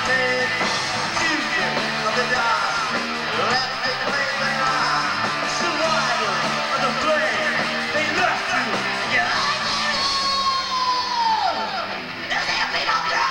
name Junior of the Dodge. Let me play the line. Survivor of the flame. They left you. Yeah. Does that mean I'm dry?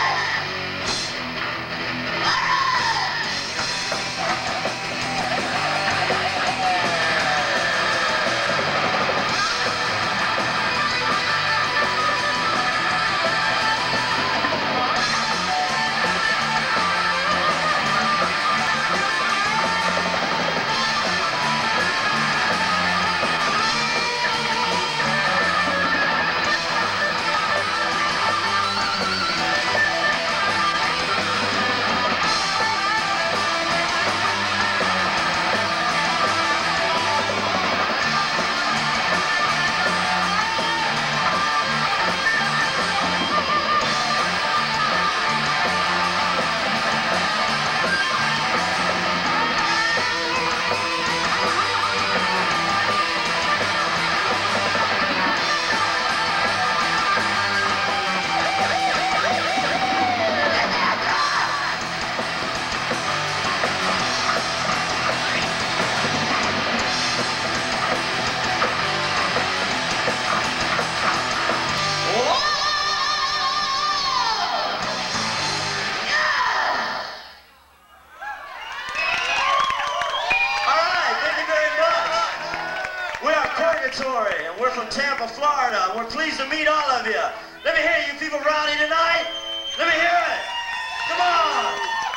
And we're from Tampa, Florida. We're pleased to meet all of you. Let me hear you people rowdy tonight. Let me hear it. Come on.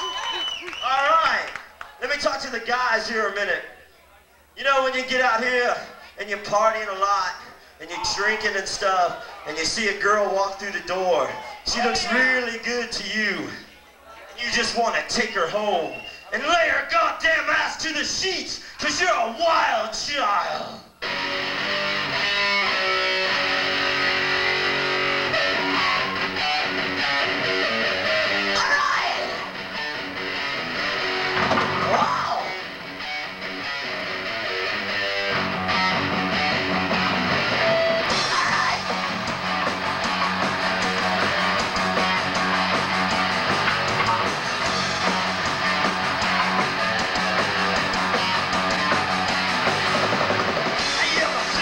All right. Let me talk to the guys here a minute. You know, when you get out here and you're partying a lot and you're drinking and stuff and you see a girl walk through the door, she looks really good to you. And you just want to take her home and lay her goddamn ass to the sheets because you're a wild child. Yeah.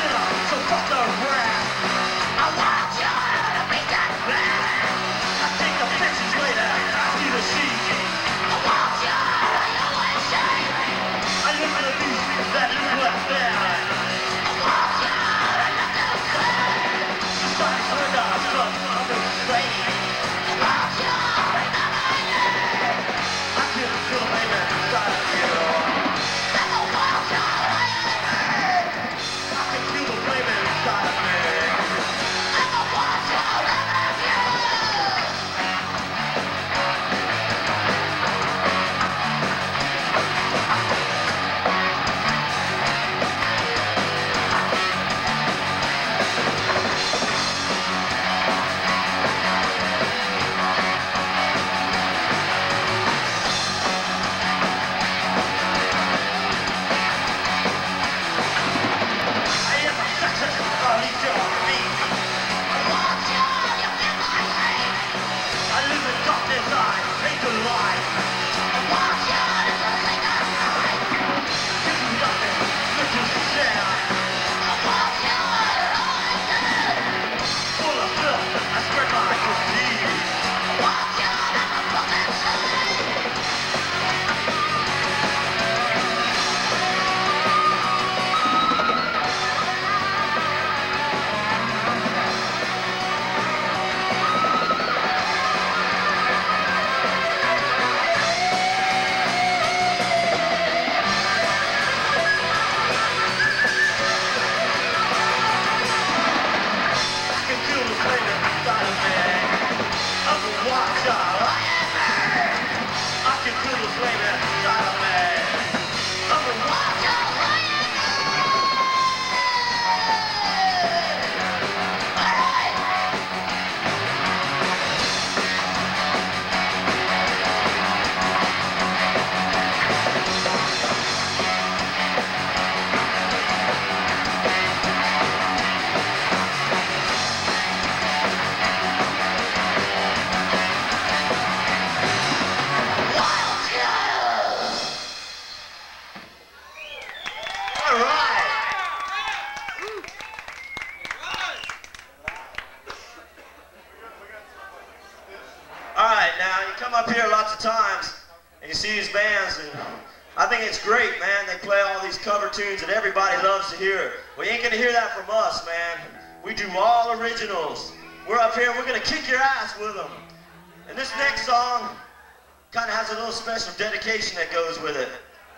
now. You come up here lots of times and you see these bands, and I think it's great, man. They play all these cover tunes that everybody loves to hear. Well, you ain't gonna hear that from us, man. We do all originals. We're up here, we're gonna kick your ass with them. And this next song kind of has a little special dedication that goes with it.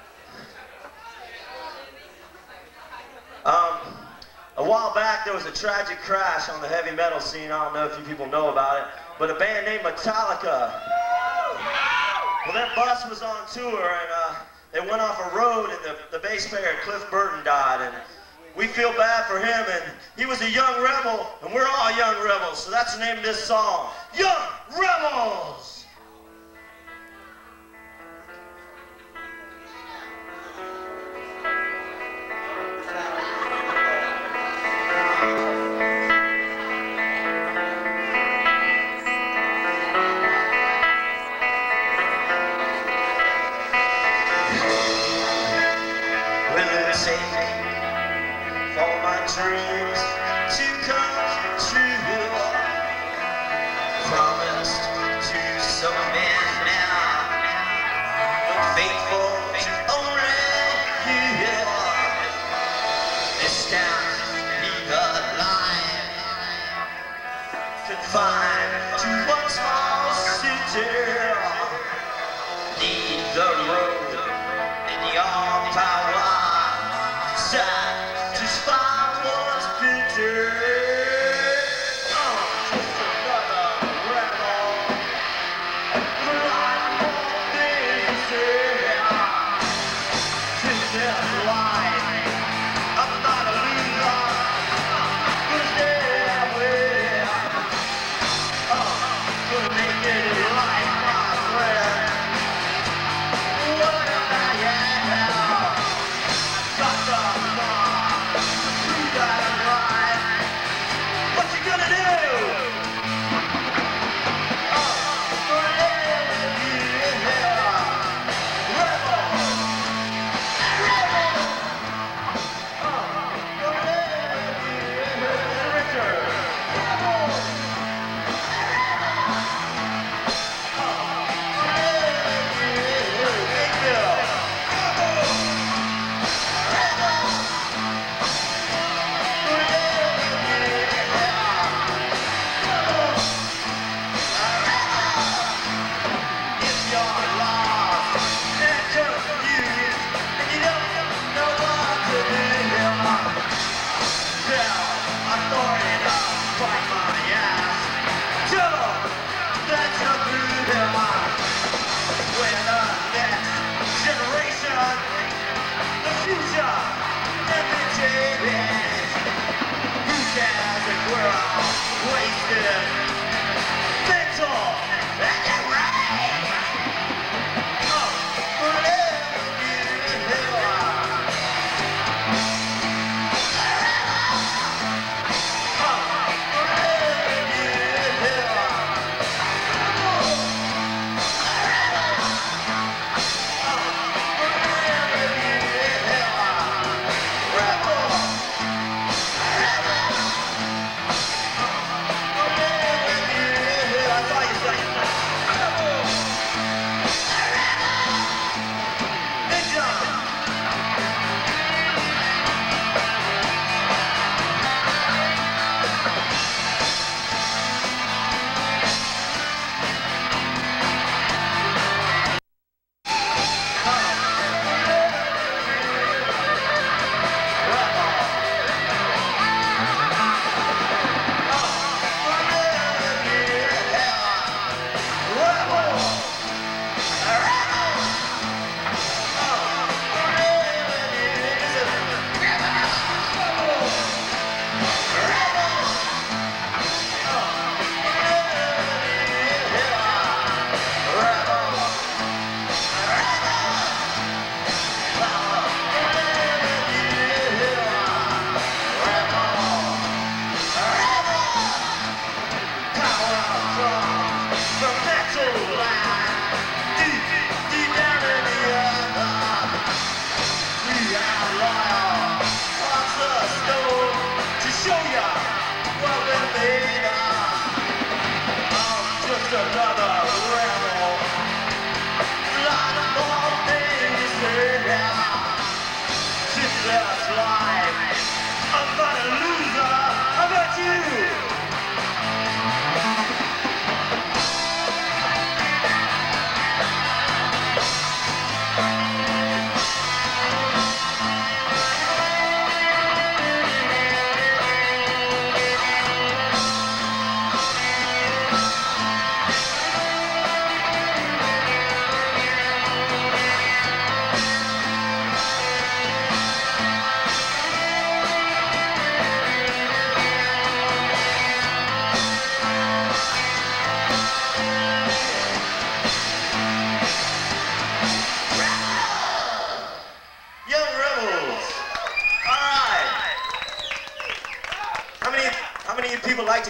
A while back, there was a tragic crash on the heavy metal scene. I don't know if you people know about it, but a band named Metallica. Well, their bus was on tour, and they went off a road, and the bass player, Cliff Burton, died. And we feel bad for him, and he was a young rebel, and we're all young rebels, so that's the name of this song, Young Rebels! For my dreams to come true, promised to some men now, faithful to only you. This town need a line, confined to one small city, need the road and your power. Just find what's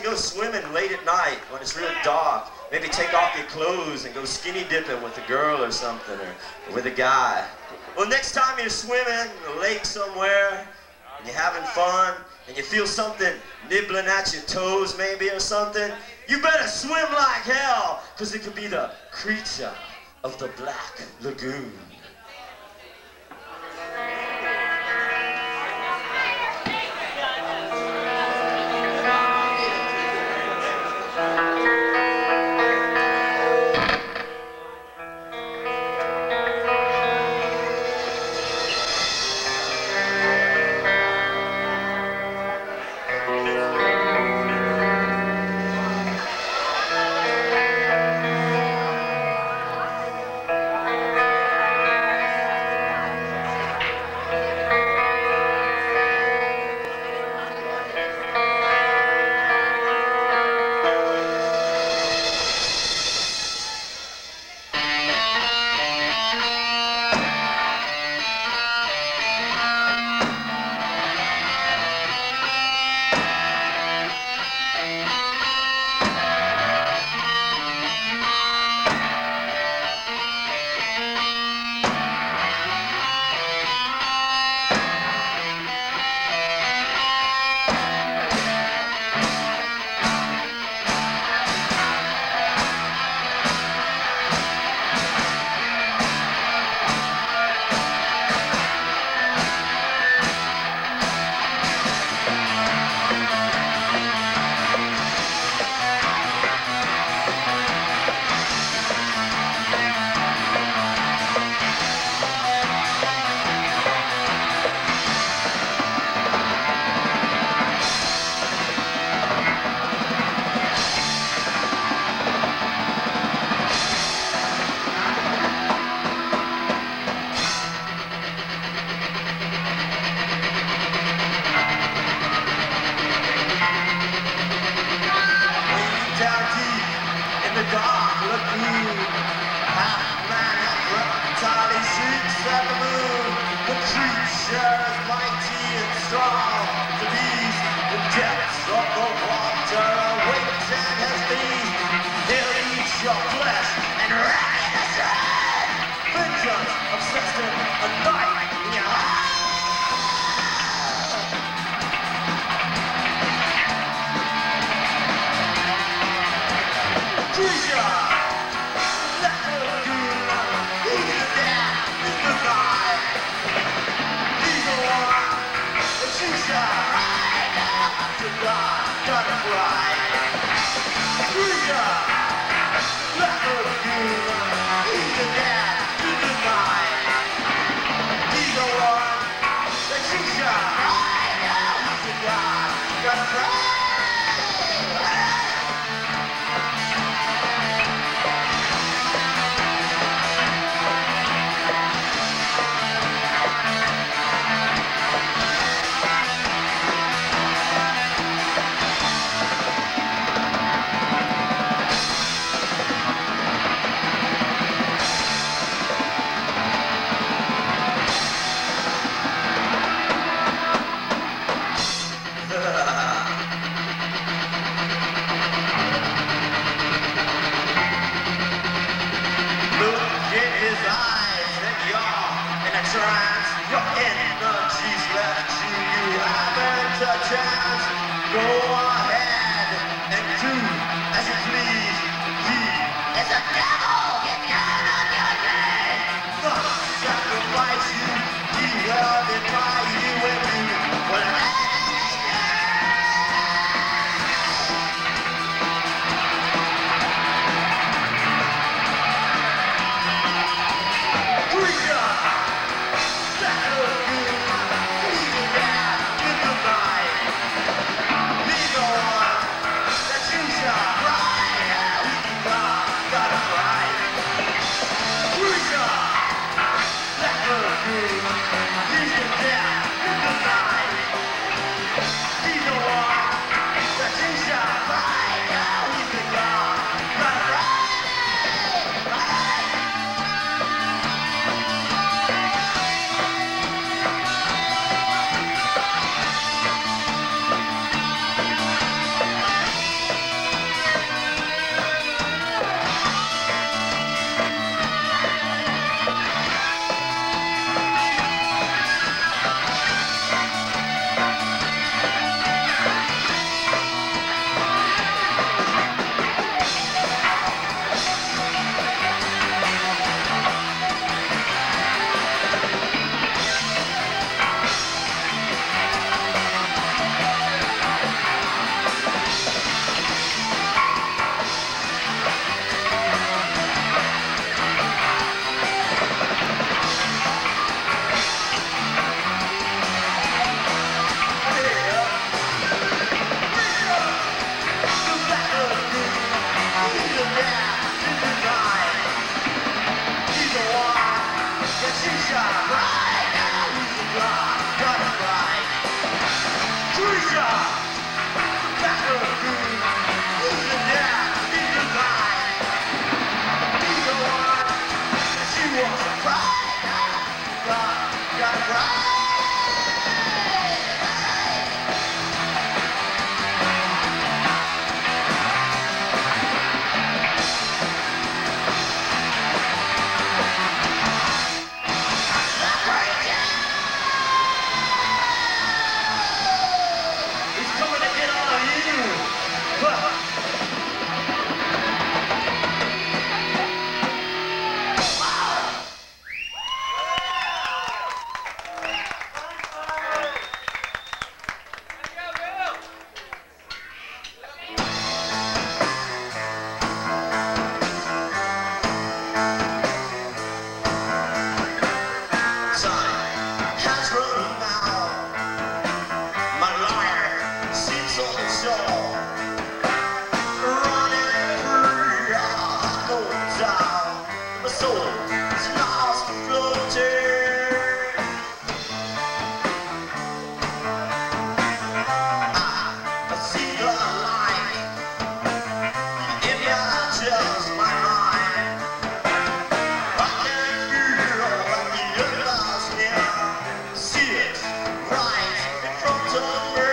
go swimming late at night when it's real dark. Maybe take off your clothes and go skinny dipping with a girl or something, or with a guy. Well, next time you're swimming in a lake somewhere, and you're having fun, and you feel something nibbling at your toes maybe or something, you better swim like hell, because it could be the creature of the Black Lagoon. That My soul is lost and floating. I see the light in your just my mind. I can feel what the others here. See it right in front of me.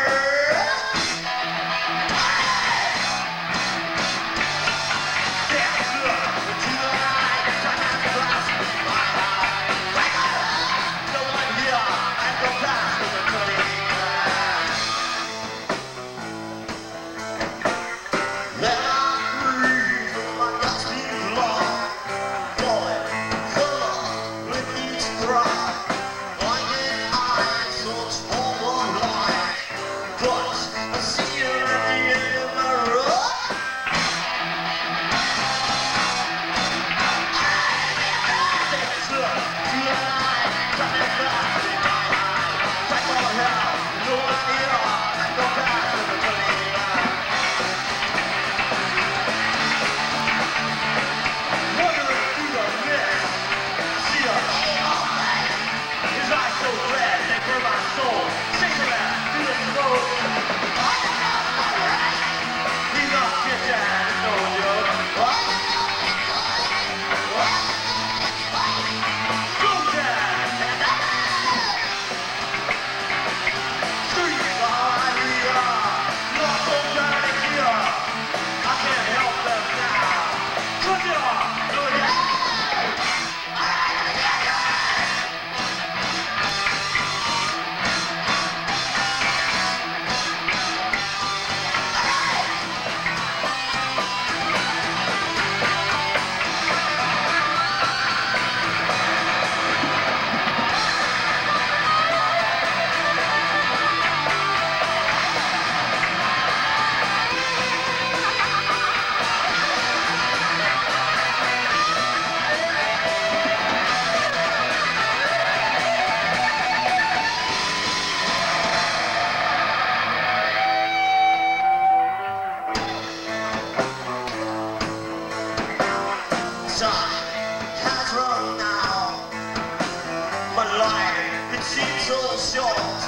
It seems so short,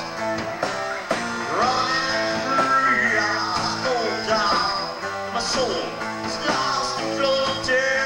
running free, I go down. My soul is lost and floating.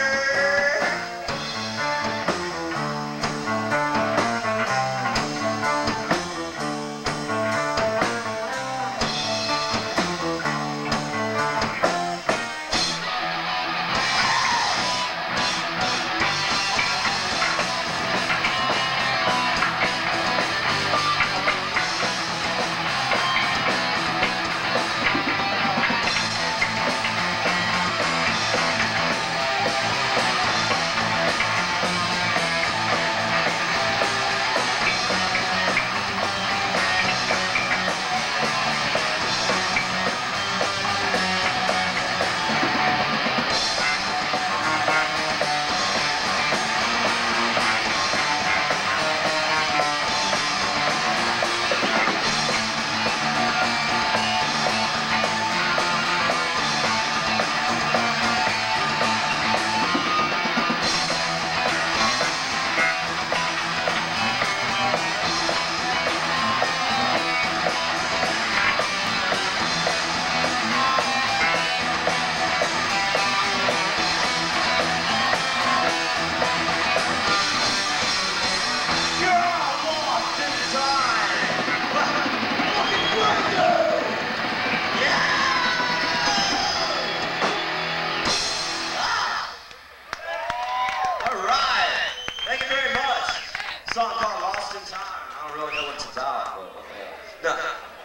Song called Lost in Time. I don't really know what it's about, but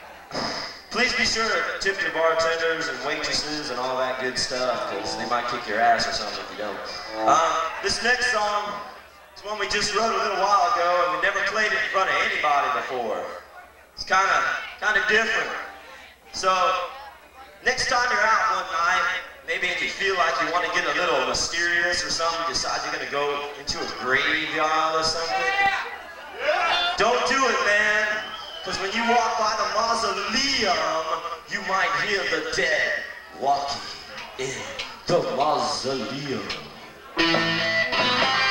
please be sure to tip your bartenders and waitresses and all that good stuff, because they might kick your ass or something if you don't. This next song is one we just wrote a little while ago, and we never played it in front of anybody before. It's kind of different. So next time you're out one night, maybe if you feel like you want to get a little mysterious or something, you decide you're going to go into a graveyard or something. Don't do it, man. Because when you walk by the mausoleum, you might hear the dead walking in the mausoleum.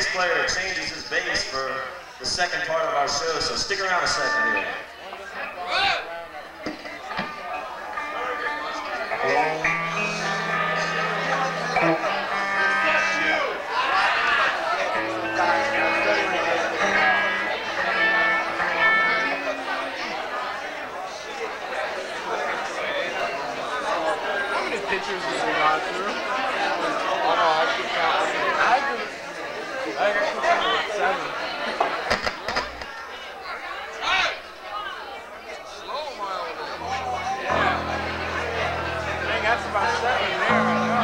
bass player changes his bass for the second part of our show, so stick around a second here. Pictures that we got through. Oh no, I keep counting. I keep counting like 7. Slow mile. Yeah. I think that's about 7 there.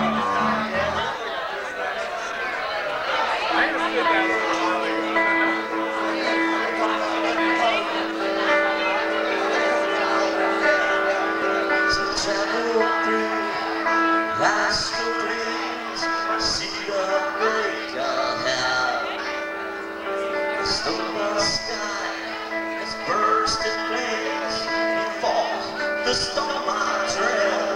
I ain't gonna get that a little while ago. Last dreams, see the break of hell. The stormy sky has burst in flames. Before the storm I trail.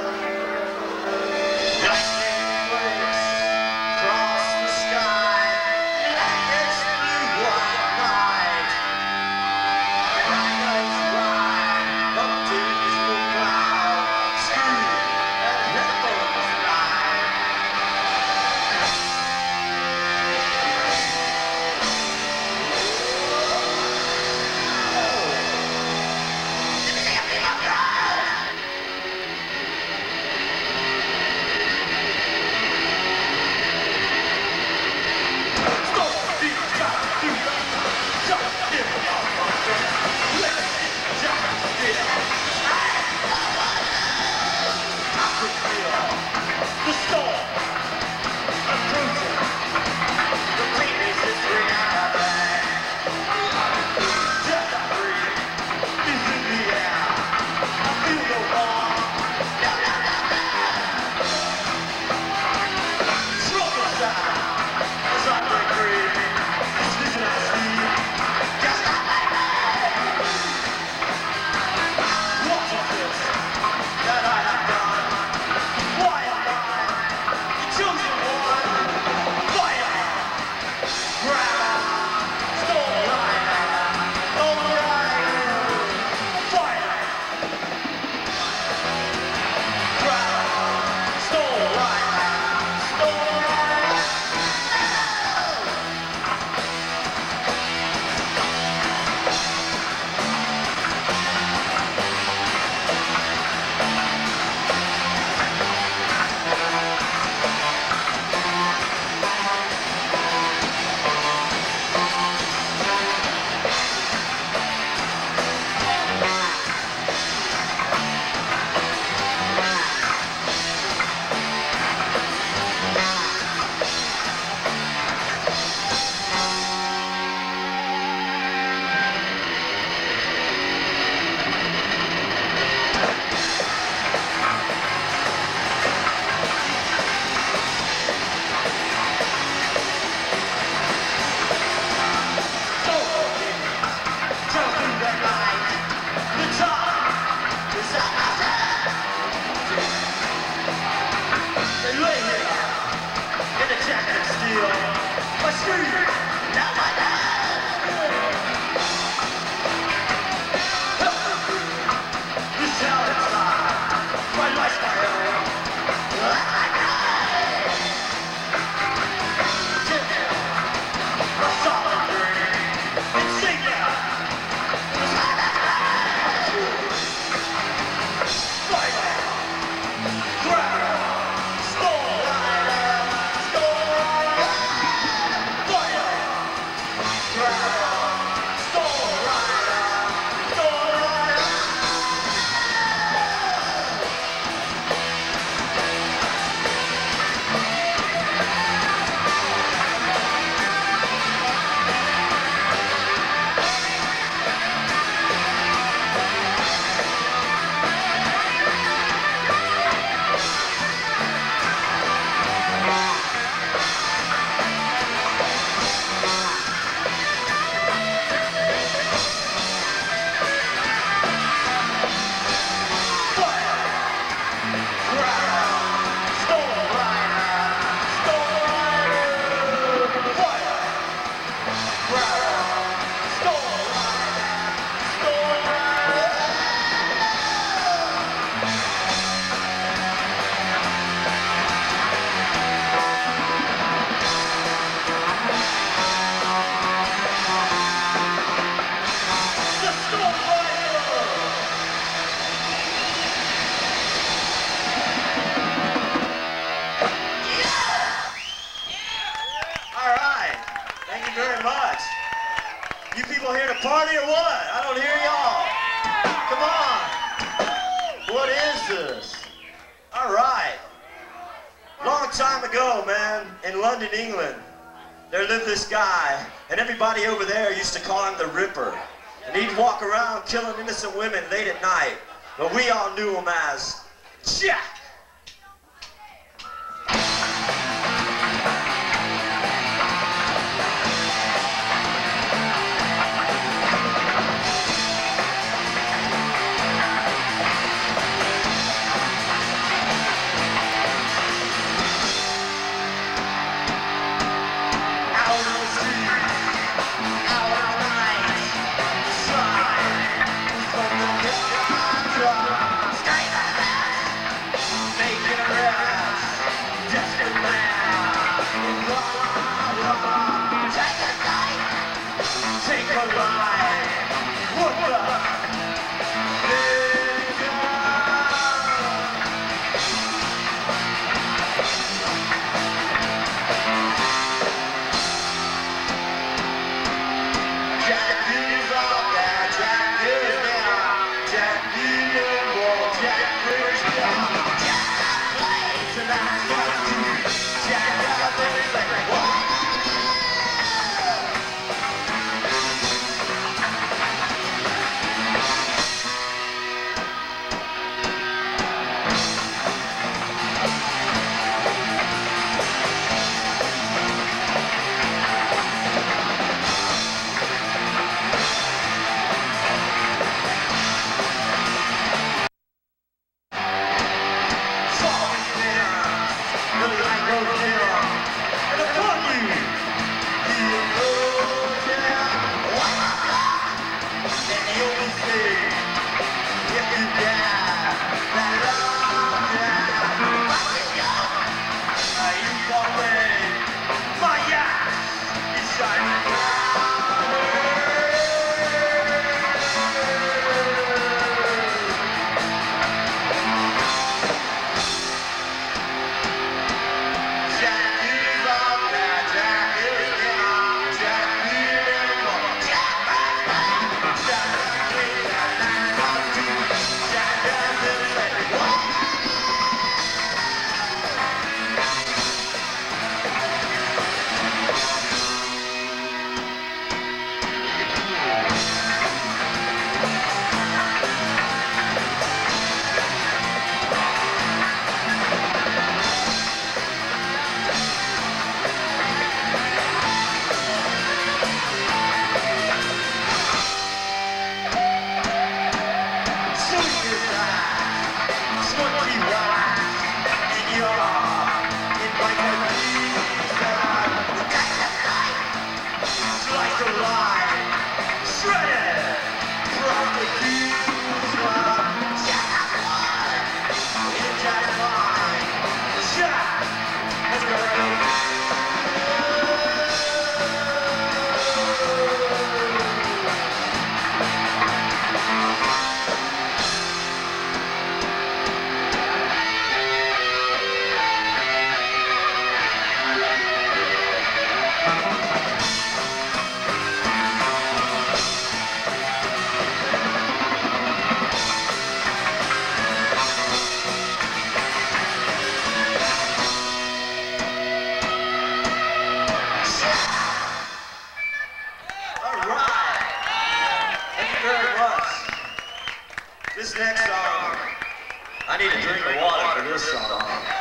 Lightning breaks across the sky like it's blue white night. Riders ride up to the clouds, scream and heaven. The storm approaching. The previous is reality. Just a breeze is in the air. I feel no harm. Trouble sound as I break free. This vision I see. Just like that. What is this that I have done? Why am I the chosen one? Fire! Grab! Stole light! Alright! Fire! Grab! Stole light! Stole light! you very much. You people here to party or what? I don't hear y'all. Come on. What is this? All right. Long time ago, man, in London, England, there lived this guy, and everybody over there used to call him the Ripper. And he'd walk around killing innocent women late at night. But we all knew him as Jack. This next song, I need a drink of water for this song.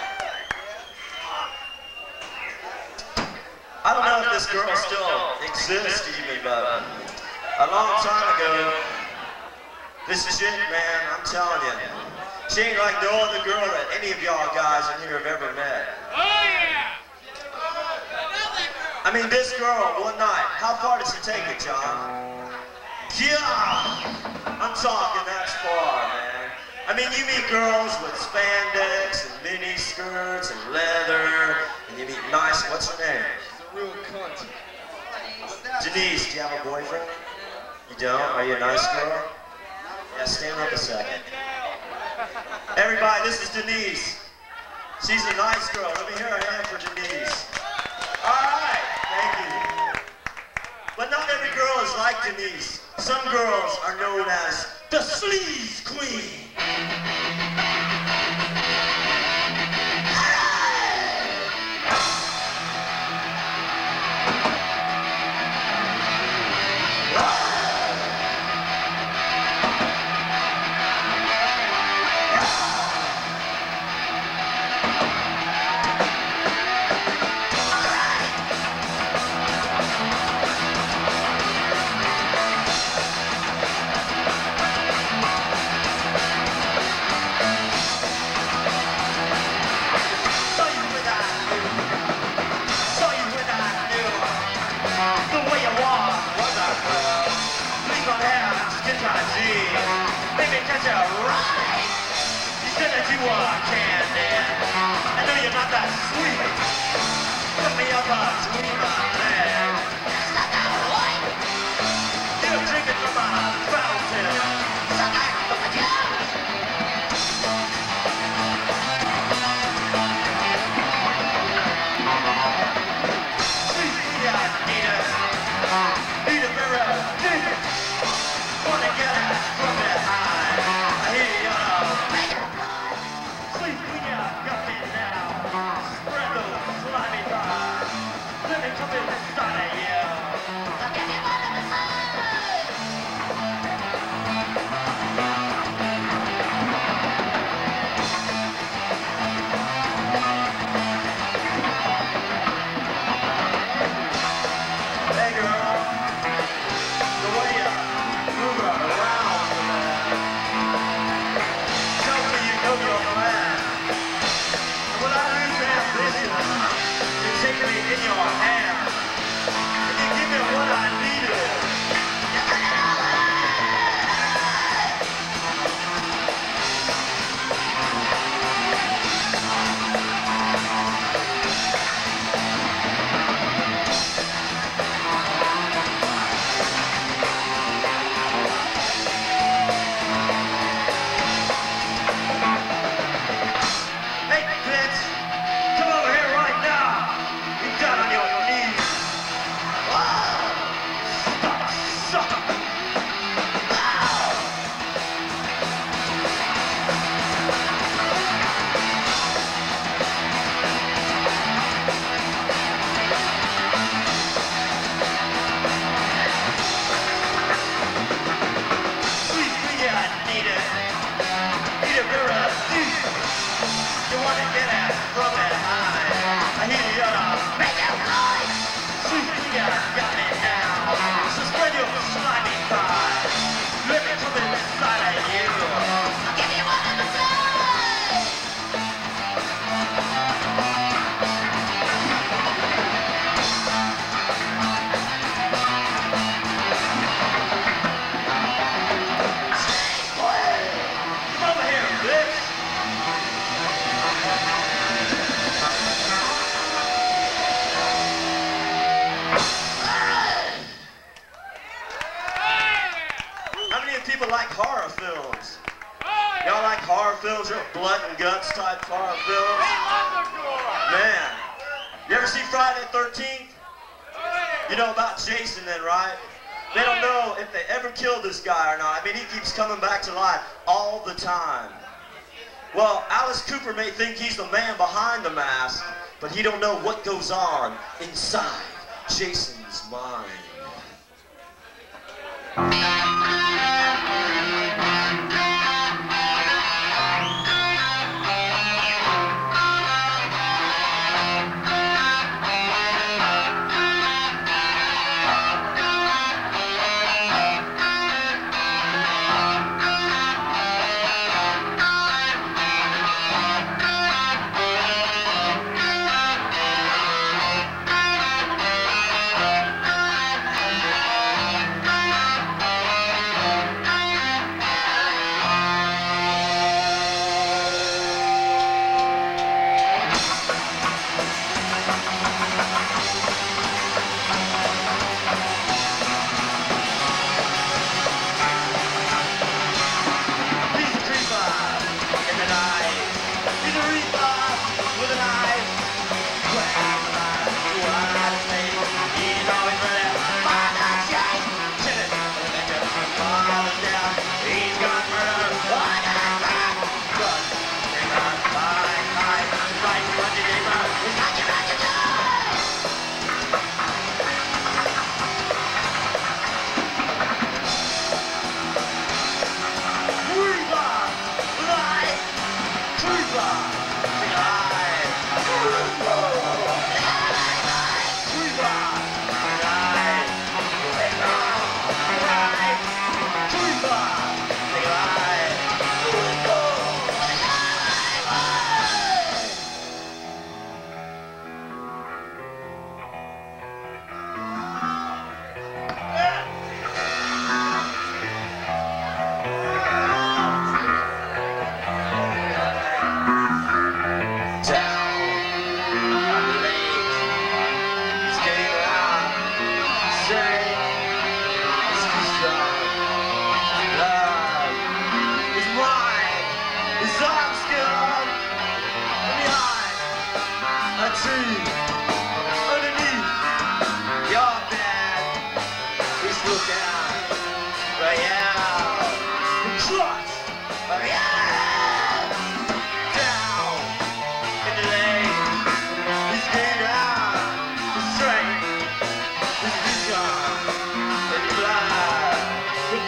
I don't know if this girl still exists even, but a long time ago, this chick, man, I'm telling you, she ain't like no other girl that any of y'all guys in here have ever met. Oh yeah! I mean, this girl, one night, how far did she take it, John? Yeah! I'm talking that far, man. I mean, you meet girls with spandex and mini skirts and leather, and you meet nice, what's her name? Real cunt. Denise, do you have a boyfriend? You don't? Are you a nice girl? Yeah, stand up a second. Everybody, this is Denise. She's a nice girl. Let me hear a hand for Denise. All right, thank you. girls like Denise. Some girls are known as the Sleaze Queen. Blood and guts type horror films. Man, you ever see Friday the 13th? You know about Jason then, right? They don't know if they ever killed this guy or not. I mean, he keeps coming back to life all the time. Well, Alice Cooper may think he's the man behind the mask, but he don't know what goes on inside Jason's mind.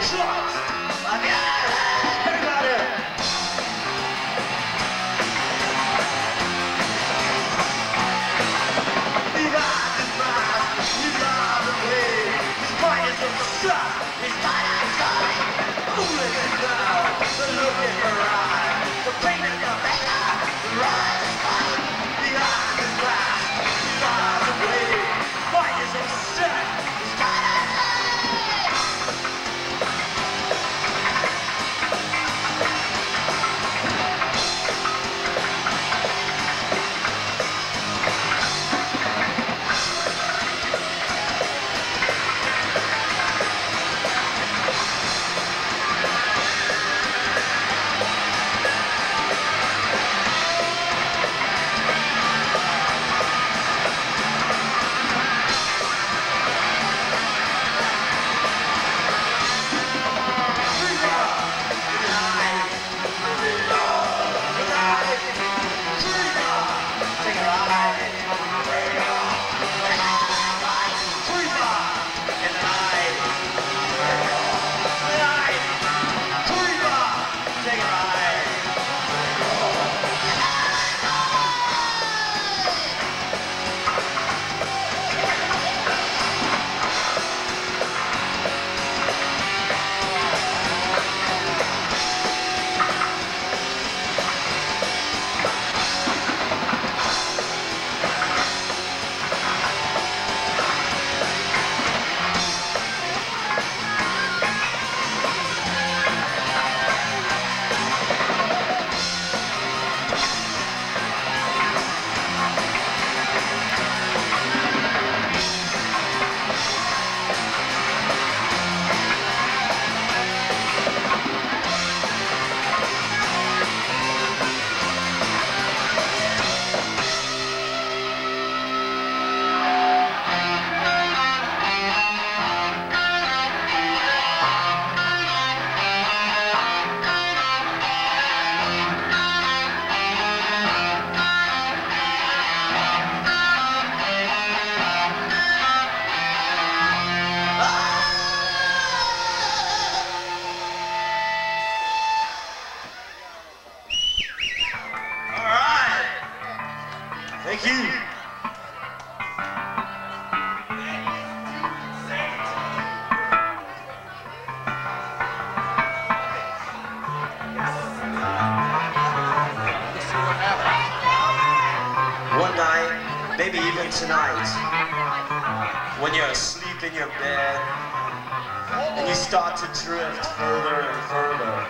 Thank you. One night, maybe even tonight, when you're asleep in your bed and you start to drift further and further,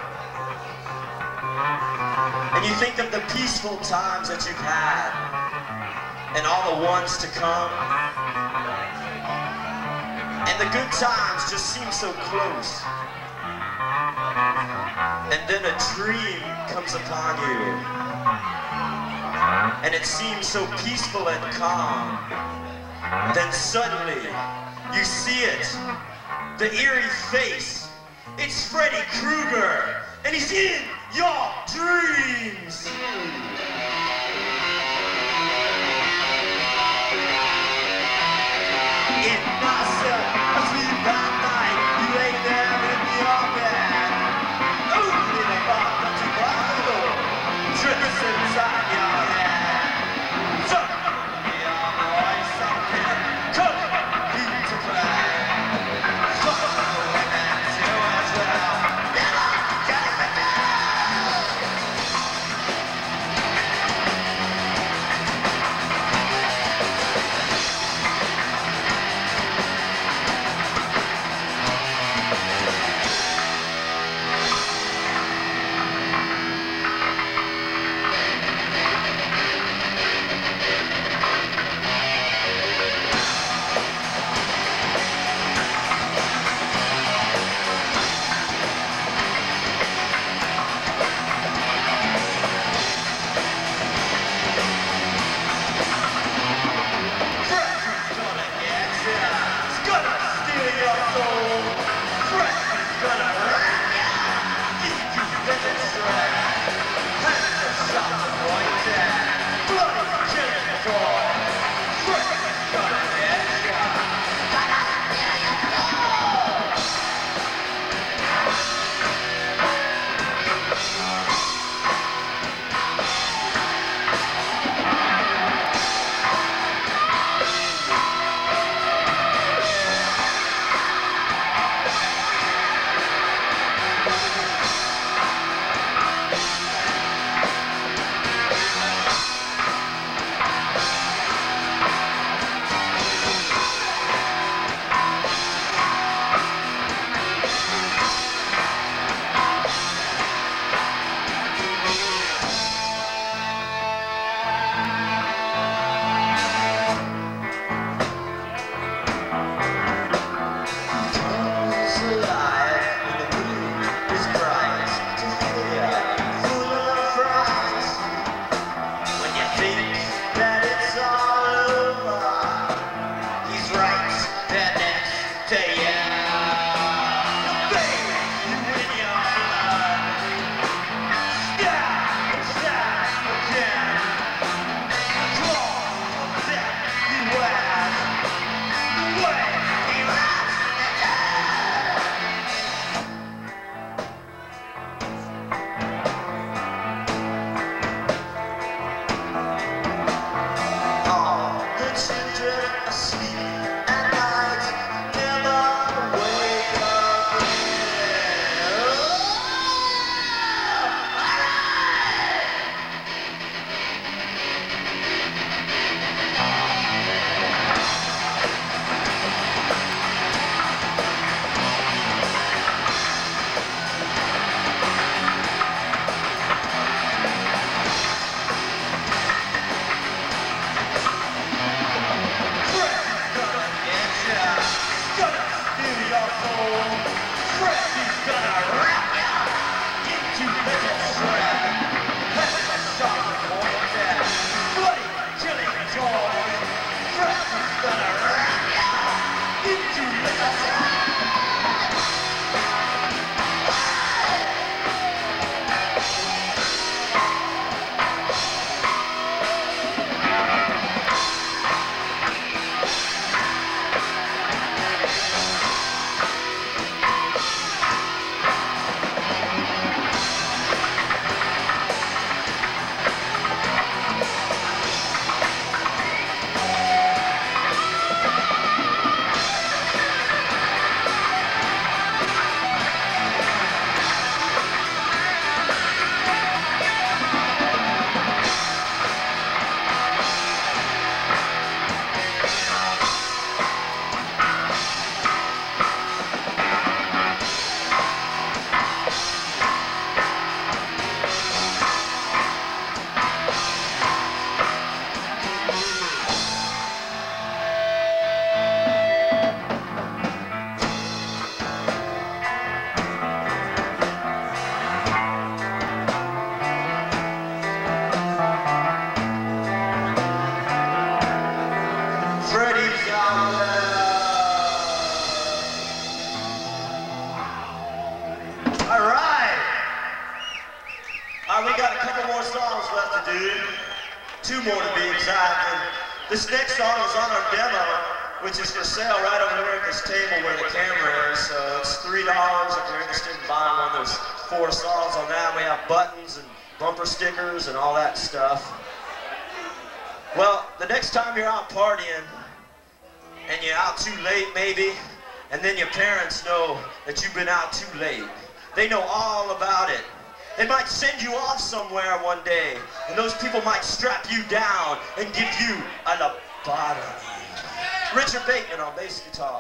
and you think of the peaceful times that you've had and all the ones to come, and the good times just seem so close, and then a dream comes upon you and it seems so peaceful and calm, then suddenly you see it, the eerie face. It's Freddy Krueger, and he's in your dreams. In my cell, asleep at night, you lay there in your bed. Only the thought that you follow trips inside your head. So, your voice of death, cook, heat to play. So, that's you as well. Never get it back. your soul. Freddy's gonna wrap ya into little shreds. Pencil sharp points and bloody killing jaws. Freddy's gonna wrap ya into little shreds. Two more to be exact. And this next song is on our demo, which is for sale right over there at this table where the camera is. So it's $3 if you're interested in buying one. There's 4 songs on that. We have buttons and bumper stickers and all that stuff. Well, the next time you're out partying and you're out too late maybe, and then your parents know that you've been out too late. They know all about it. They might send you off somewhere one day, and those people might strap you down and give you a lobotomy. Richard Bateman on bass guitar.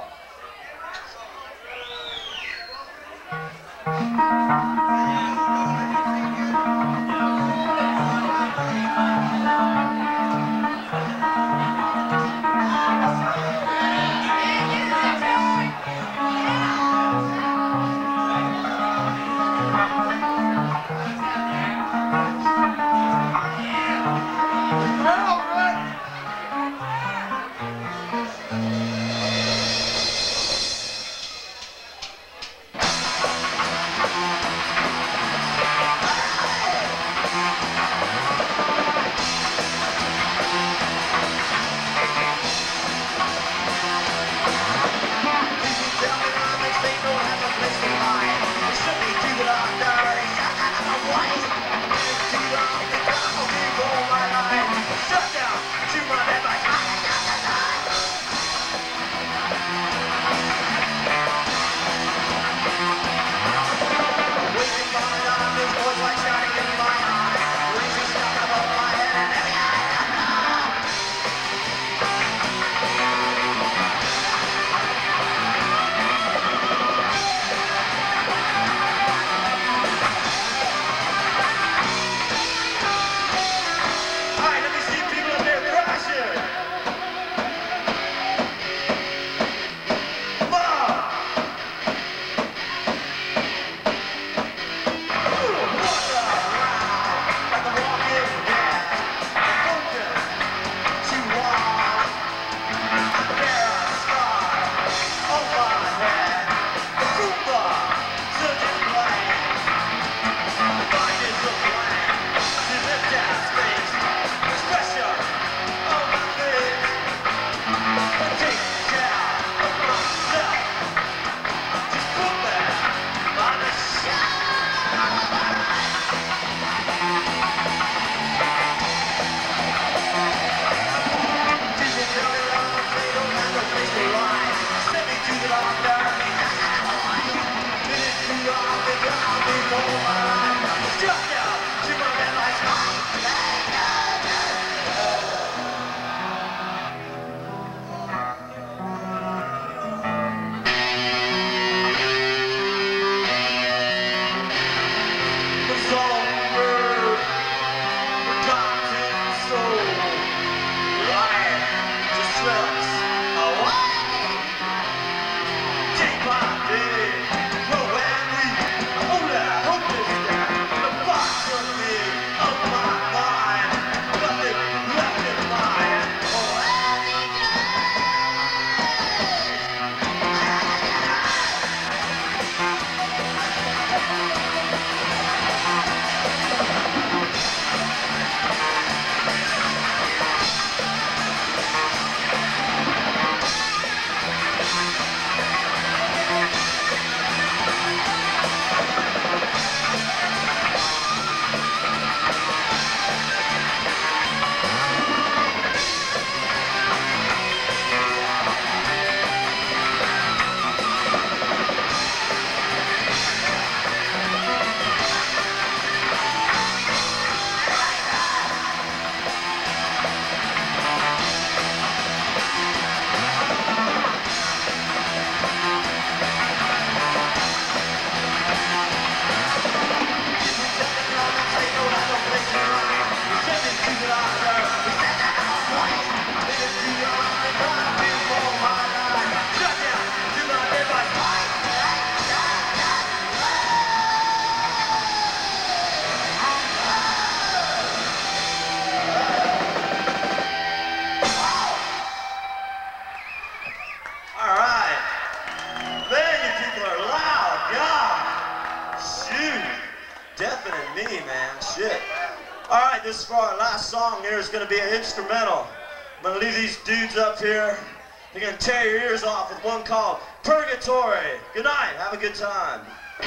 shit. All right, this is for our last song here. It's gonna be an instrumental. I'm gonna leave these dudes up here. They're gonna tear your ears off with one called Purgatory. Good night, have a good time.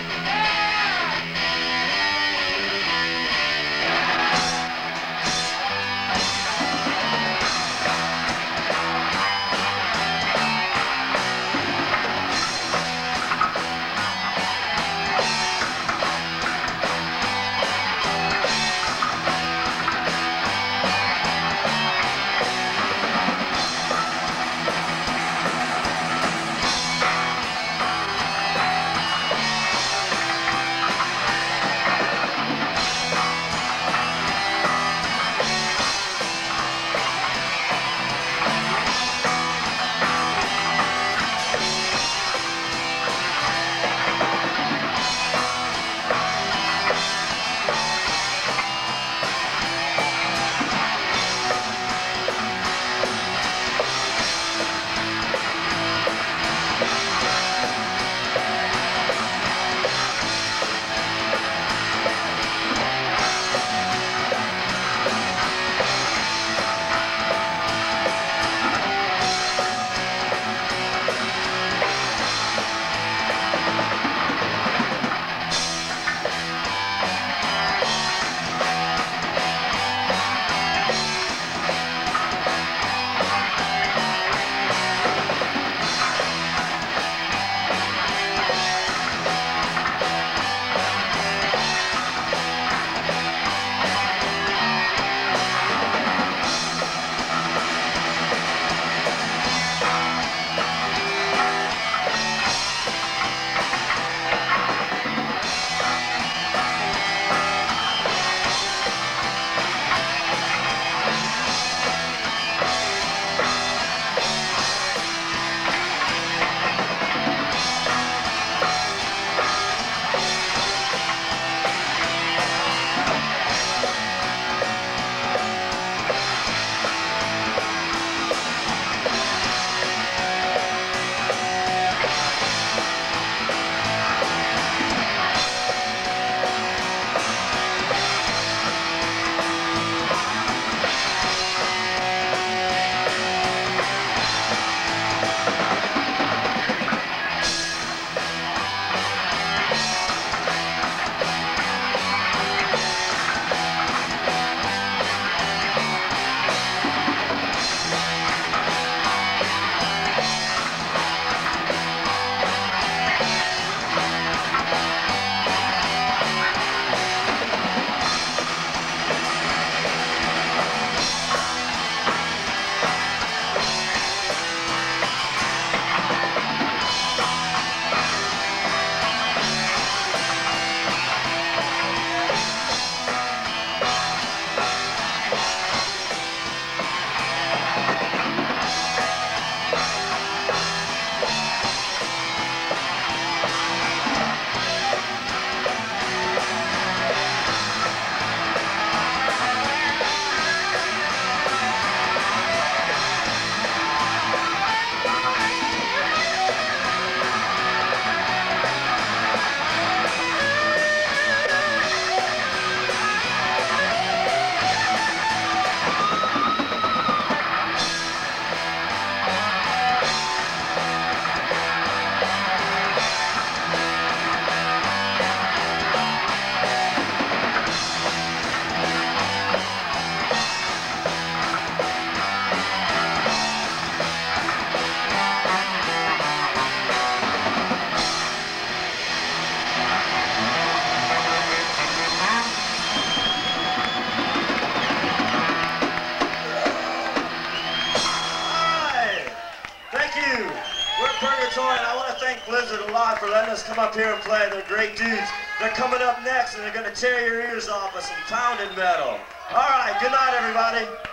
And I want to thank Blizzard a lot for letting us come up here and play. They're great dudes. They're coming up next, and they're going to tear your ears off with some pounding metal. All right, good night, everybody.